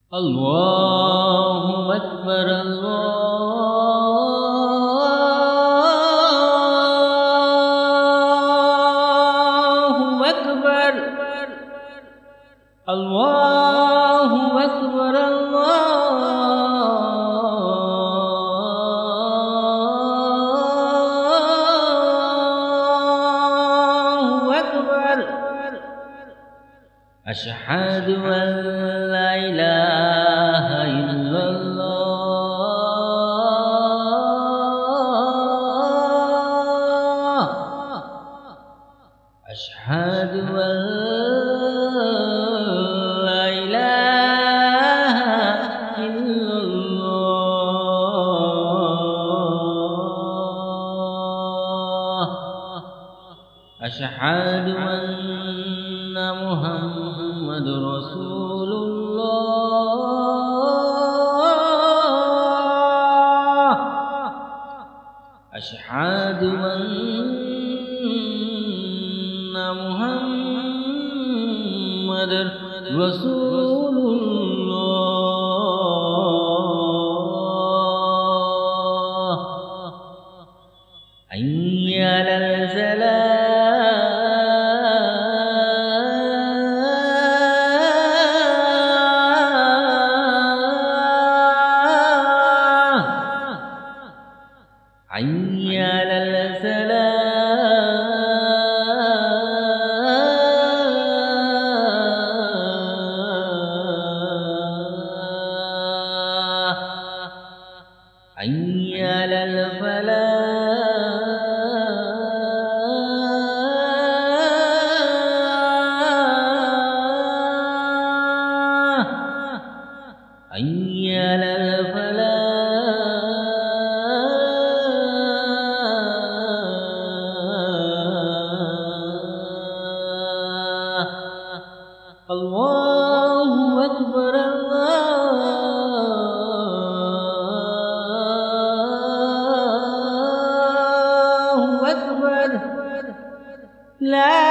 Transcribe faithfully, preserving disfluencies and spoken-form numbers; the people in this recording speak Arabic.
الله أكبر الله أكبر الله أكبر الله أكبر أشهد أن لا إله إلا الله أشهد أن لا إله إلا الله أشهد أن محمد رسول الله أشهد أن محمد رسول الله حي على الفلاح حي على الفلاح حي على الفلاح حي على الفلاح الله أكبر الله أكبر لا